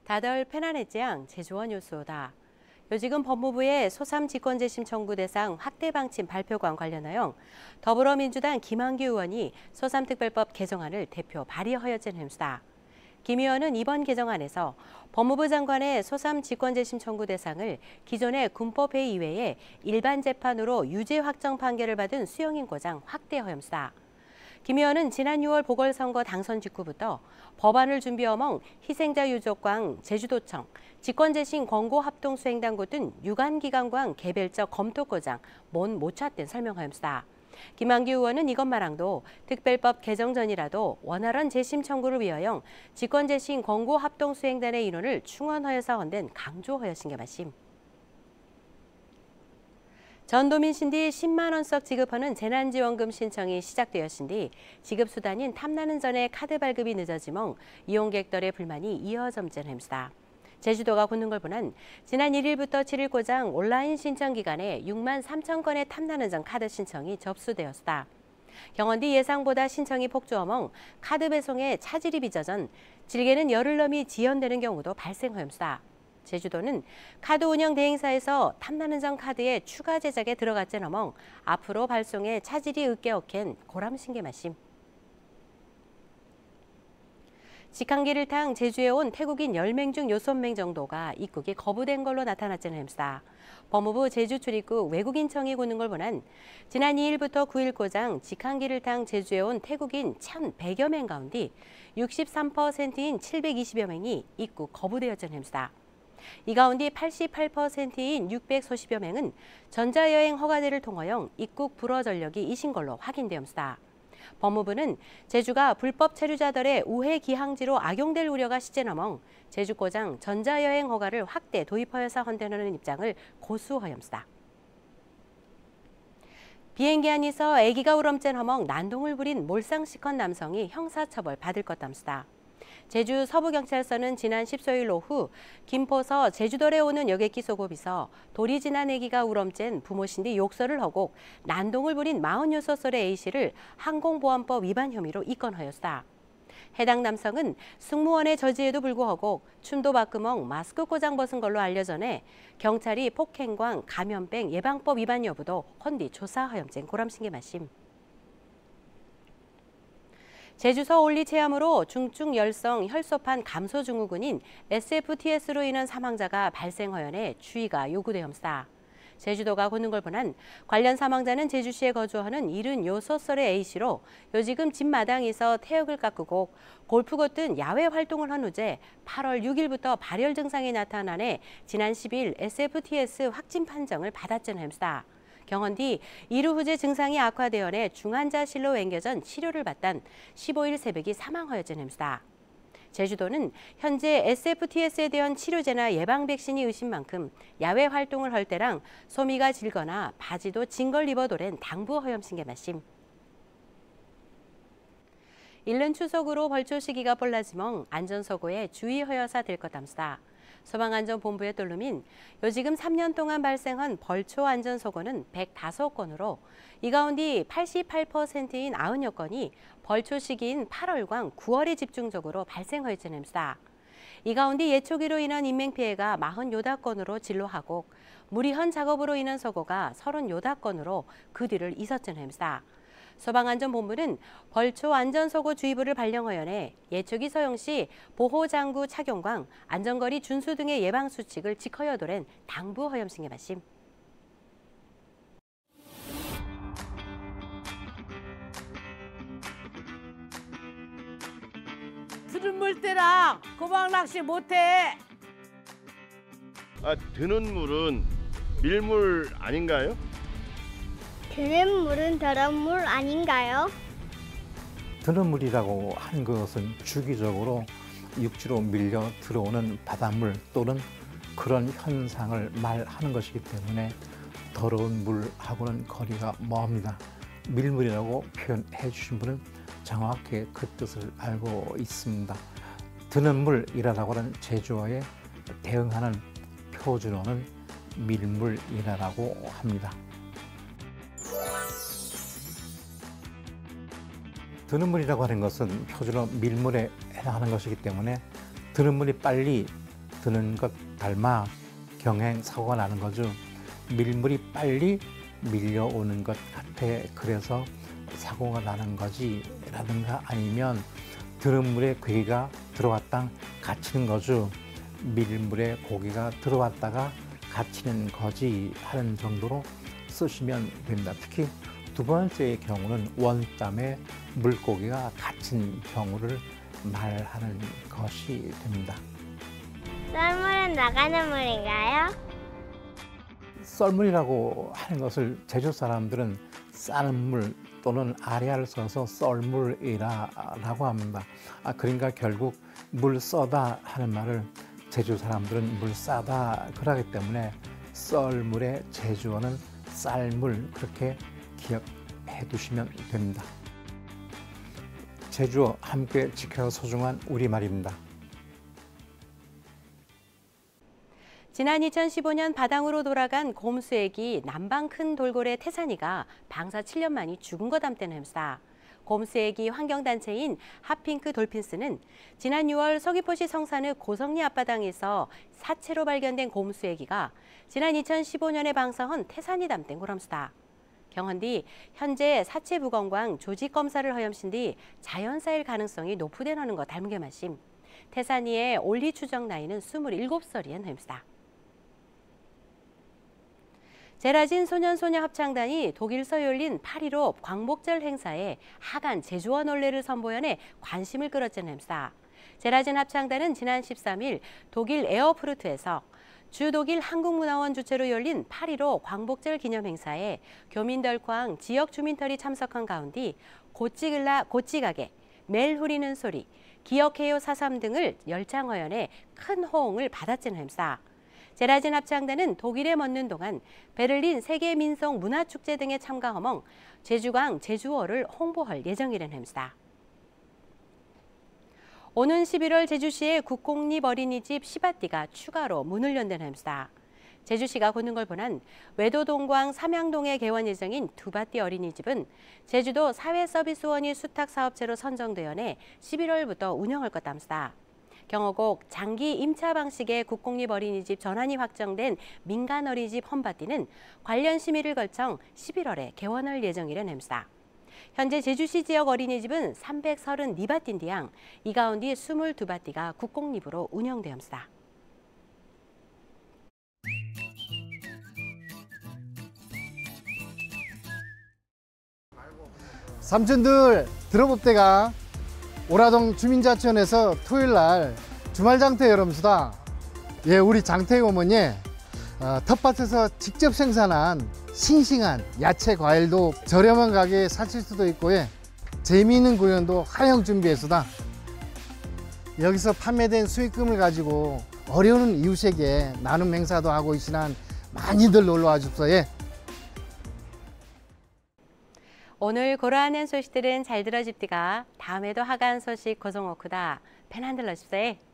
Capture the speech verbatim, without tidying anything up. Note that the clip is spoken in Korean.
다들 편안했지양 제주원 뉴스다. 요지금 법무부의 소삼 직권재심 청구 대상 확대 방침 발표관 관련하여 더불어민주당 김한규 의원이 소삼특별법 개정안을 대표 발의하였던 햄수다. 김 의원은 이번 개정안에서 법무부 장관의 소삼 직권재심 청구 대상을 기존의 군법회 이외에 일반 재판으로 유죄 확정 판결을 받은 수용인고장 확대하였습니다. 김 의원은 지난 유월 보궐선거 당선 직후부터 법안을 준비하멍 희생자 유족광 제주도청, 직권재심 권고합동수행당국 등 유관기관광 개별적 검토고장 뭔 못 찾된 설명하였습니다. 김한규 의원은 이것마랑도 특별법 개정 전이라도 원활한 재심 청구를 위하여 직권재심 권고합동수행단의 인원을 충원하여서 헌된 강조하였신 게 말씀. 전도민 신디 십만 원씩 지급하는 재난지원금 신청이 시작되었신 뒤 지급수단인 탐나는 전에 카드 발급이 늦어지멍 이용객들의 불만이 이어점전 햄스다. 제주도가 굳는 걸 보는 지난 일 일부터 칠 일고장 온라인 신청 기간에 육만 삼천 건의 탐나는 전 카드 신청이 접수되었다. 경원디 예상보다 신청이 폭주어멍 카드 배송에 차질이 빚어전 질게는 열흘 넘이 지연되는 경우도 발생하였다. 제주도는 카드 운영 대행사에서 탐나는 전 카드의 추가 제작에 들어갔지 넘어 앞으로 발송에 차질이 으깨어캔 고람신게 말씀. 직항기를 탕 제주에 온 태국인 열 명 중 여섯 명 정도가 입국이 거부된 걸로 나타났다는 햄스다. 법무부 제주 출입국 외국인청이 굳는 걸 보난 지난 이 일부터 구 일고장 직항기를 탕 제주에 온 태국인 천백여 명 가운데 육십삼 퍼센트인 칠백이십여 명이 입국 거부되었다는 햄스다. 이 가운데 팔십팔 퍼센트인 육백사십여 명은 전자여행 허가제를 통하여 입국 불허 전력이 이신 걸로 확인되었습니다. 법무부는 제주가 불법 체류자들의 우회 기항지로 악용될 우려가 시제넘어 제주고장 전자여행 허가를 확대 도입하여서 헌대하는 입장을 고수하였습니다. 비행기 안에서 아기가 울엄짠 허멍 난동을 부린 몰상식한 남성이 형사처벌 받을 것 담수다. 제주 서부경찰서는 지난 십사일 오후 김포서 제주도에 오는 여객기 소급에서 돌이 지난 아기가 울엄짠 부모신디 욕설을 하고 난동을 부린 마흔여섯 살의 A씨를 항공보안법 위반 혐의로 입건하였다. 해당 남성은 승무원의 저지에도 불구하고 춤도 바꾸멍 마스크 고장 벗은 걸로 알려전해 경찰이 폭행광 감염병 예방법 위반 여부도 헌디 조사하염쟁 고람신게 말씀. 제주서 올리 체험으로 중증 열성 혈소판 감소 증후군인 에스에프티에스로 인한 사망자가 발생하연에 주의가 요구되었습니다. 제주도가 굳는 걸 보난 관련 사망자는 제주시에 거주하는 칠십육 살의 A씨로 요지금 집 마당에서 태역을 깎고 골프고 등 야외 활동을 한 후에 팔월 육일부터 발열 증상이 나타나네 지난 십일 에스에프티에스 확진 판정을 받았던 햄스다. 경험 뒤 이루 후제 증상이 악화되어내 중환자실로 옮겨전 치료를 받단 십오일 새벽이 사망하였던 햄스다. 제주도는 현재 에스에프티에스에 대한 치료제나 예방 백신이 의심 만큼 야외 활동을 할 때랑 소미가 질거나 바지도 진걸 입어도랜 당부하염신게 말씀. 일른 추석으로 벌초 시기가 볼라지멍 안전사고에 주의하여사 될 것 담수다. 소방안전본부의 똘루민 요지금 삼 년 동안 발생한 벌초 안전사고는 백오 건으로 이 가운데 팔십팔 퍼센트인 구십여 건이 벌초 시기인 팔월과 구월에 집중적으로 발생하였다는 햄스다. 이 가운데 예초기로 인한 인명피해가 사십팔 건으로 진로하고 무리한 작업으로 인한 사고가 삼십팔 건으로 그 뒤를 이었다는 햄스다. 소방안전본부는 벌초 안전사고주의보를 발령하여내 예초기 서용 시 보호장구 착용광, 안전거리 준수 등의 예방수칙을 지켜야도록 당부하염신게 말씀. 드는 물때랑 고방낚시 못해. 아, 드는 물은 밀물 아닌가요? 드는 물은 더러운 물 아닌가요? 드는 물이라고 하는 것은 주기적으로 육지로 밀려 들어오는 바닷물 또는 그런 현상을 말하는 것이기 때문에 더러운 물하고는 거리가 멉니다. 밀물이라고 표현해 주신 분은 정확히 그 뜻을 알고 있습니다. 드는 물이라고 하는 제주어에 대응하는 표준어는 밀물이라고 합니다. 드는 물이라고 하는 것은 표준어 밀물에 해당하는 것이기 때문에 드는 물이 빨리 드는 것 닮아 경행 사고가 나는 거죠. 밀물이 빨리 밀려오는 것 같아. 그래서 사고가 나는 거지 라든가 아니면 드는 물에 괴기가 들어왔다 갇히는 거죠. 밀물에 고기가 들어왔다가 갇히는 거지 하는 정도로 쓰시면 됩니다. 특히 두 번째의 경우는 원땀에 물고기가 갇힌 경우를 말하는 것이 됩니다. 썰물은 나가는 물인가요? 썰물이라고 하는 것을 제주 사람들은 싸는 물 또는 아래를 써서 썰물이라고 합니다. 아, 그러니까 결국 물 써다 하는 말을 제주 사람들은 물 싸다 그러기 때문에 썰물의 제주어는 쌀물 그렇게 기억해 두시면 됩니다. 제주어 함께 지켜 소중한 우리말입니다. 지난 이천십오 년 바당으로 돌아간 곰수액이 남방 큰 돌고래 태산이가 방사 칠 년 만이 죽은 것 담대는 햄사. 곰수액이 환경단체인 핫핑크 돌핀스는 지난 유월 서귀포시 성산읍 고성리 앞바당에서 사체로 발견된 곰수액이가 지난 이천십오 년에 방사한 태산이 담된 고람수다. 경헌 뒤 현재 사체 부검광 조직 검사를 허염신 뒤 자연사일 가능성이 높으대는 것 닮게 마심. 태산이의 올리 추정 나이는 스물일곱 살이엔 햄스다. 제라진 소년소녀 합창단이 독일서 열린 팔일오 광복절 행사에 하간 제주어 논례를 선보연해 관심을 끌었던 햄스다. 제라진 합창단은 지난 십삼 일 독일 에어프루트에서 주 독일 한국문화원 주최로 열린 팔일오 광복절 기념 행사에 교민덜쾅 지역 주민털이 참석한 가운데 고찌글라 고찌가게, 멜 후리는 소리, 기억해요 사삼 등을 열창허연해 큰 호응을 받았던 햄스다. 제라진 합창단은 독일에 머문 동안 베를린 세계민속 문화축제 등에 참가하멍 제주광 제주어를 홍보할 예정이란 햄스다. 오는 십일월 제주시의 국공립 어린이집 시바띠가 추가로 문을 연댄 햄스다. 제주시가 고는 걸 보난 외도동광 삼양동에 개원 예정인 두바띠 어린이집은 제주도 사회서비스원이 수탁사업체로 선정되어내 십일월부터 운영할 것 담스다. 경호국 장기 임차 방식의 국공립 어린이집 전환이 확정된 민간 어린이집 험바띠는 관련 심의를 거쳐 십일월에 개원할 예정이란 햄스다. 현재 제주시 지역 어린이집은 삼백삼십이 바띠인디양 이 가운데 이십이 바띠가 국공립으로 운영되었습니다. 삼촌들 들어봅대가 오라동 주민자치원에서 토요일날 주말장터 열음수다. 예, 우리 장터의 어머니 어, 텃밭에서 직접 생산한 싱싱한 야채 과일도 저렴한 가격에 사실 수도 있고 예, 재미있는 공연도 하영 준비했수다. 여기서 판매된 수익금을 가지고 어려운 이웃에게 나눔 행사도 하고 있으난 많이들 놀러와 줍소. 예. 오늘 고라하는 소식들은 잘 들어집디가 다음에도 하간 소식 고정오크다 펜 한들 러십세.